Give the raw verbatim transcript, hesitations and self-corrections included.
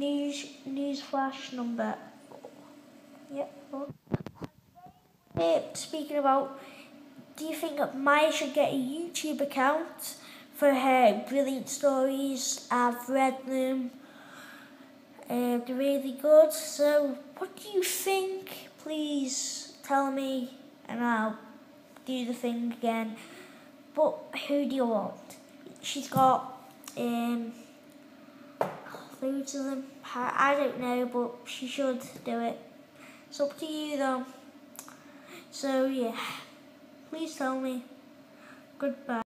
news news flash number. Yep. Uh, speaking about, do you think that Maya should get a YouTube account for her brilliant stories? I've read them. Uh, they're really good. So, what do you think? Please tell me, and I'll do the thing again. But who do you want? She's got um, loads of them. I don't know, but she should do it. It's up to you though. So yeah, please tell me. Goodbye.